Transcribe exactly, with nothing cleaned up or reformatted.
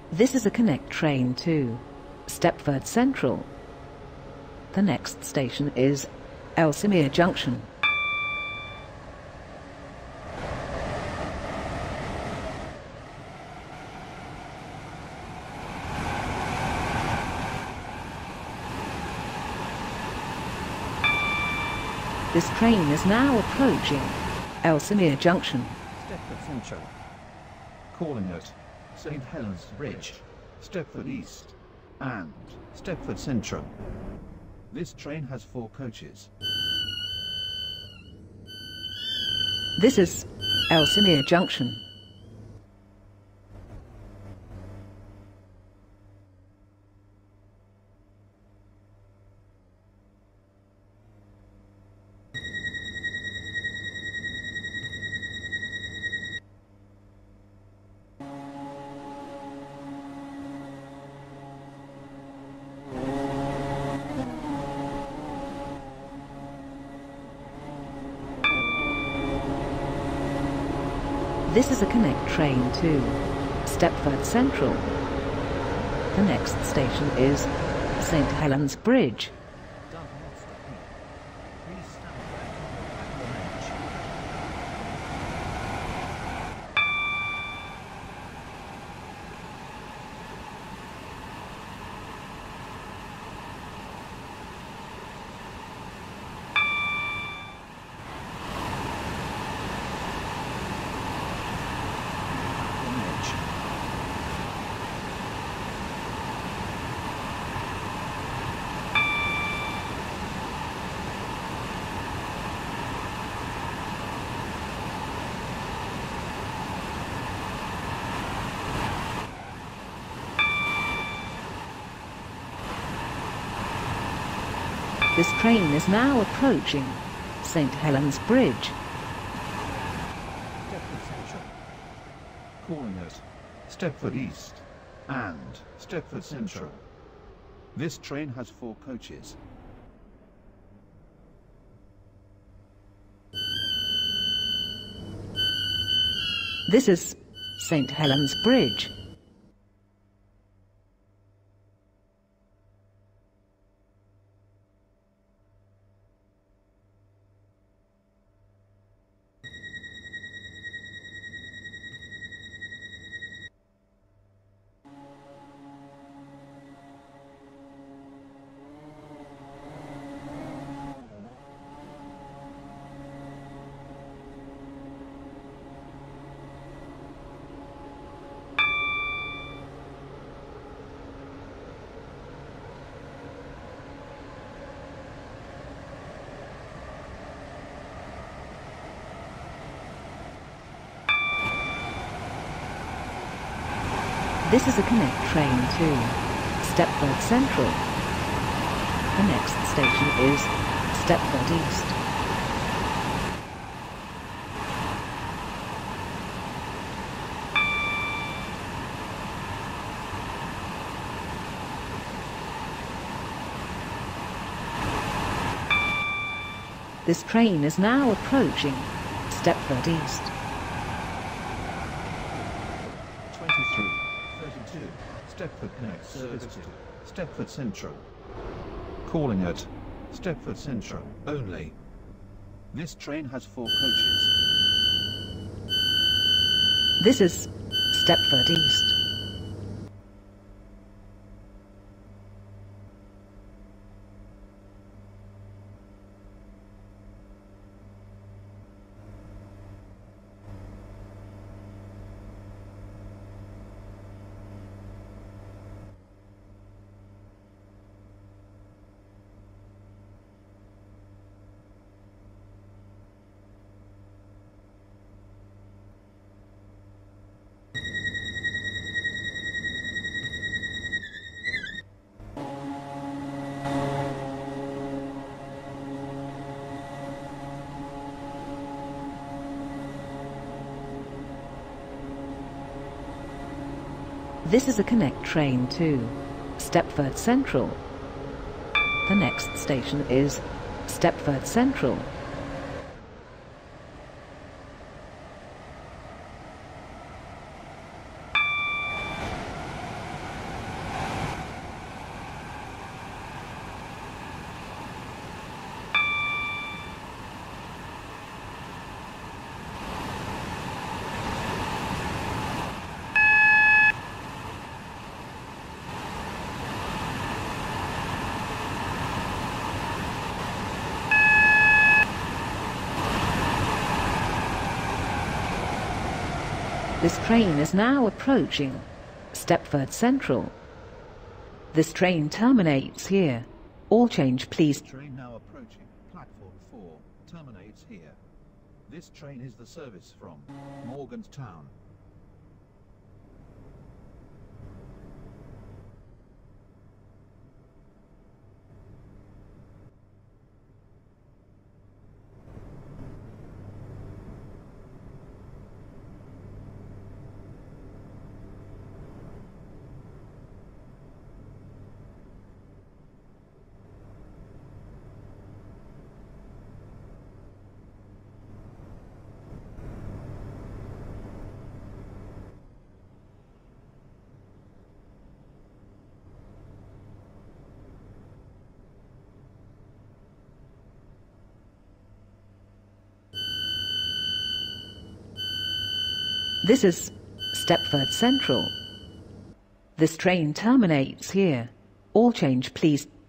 This is a Connect train to Stepford Central. The next station is Ellesmere Junction. This train is now approaching Ellesmere Junction. Stepford Central. Calling at Saint Helens Bridge, Stepford East and Stepford Central. This train has four coaches. This is Ellesmere Junction. This is a Connect train to Stepford Central. The next station is Saint Helens Bridge. This train is now approaching Saint Helens Bridge. Stepford Central. Calling at Stepford East and Stepford Central. This train has four coaches. This is Saint Helens Bridge. This is a Connect train to Stepford Central. The next station is Stepford East. This train is now approaching Stepford East. twenty-three thirty-two. Stepford Connect service to Stepford Central. Calling at Stepford Central only. This train has four coaches. This is Stepford East. This is a Connect train to Stepford Central. The next station is Stepford Central. This train is now approaching Stepford Central. This train terminates here. All change, please. Train now approaching platform four terminates here. This train is the service from Morgantown. This is Stepford Central. This train terminates here. All change, please.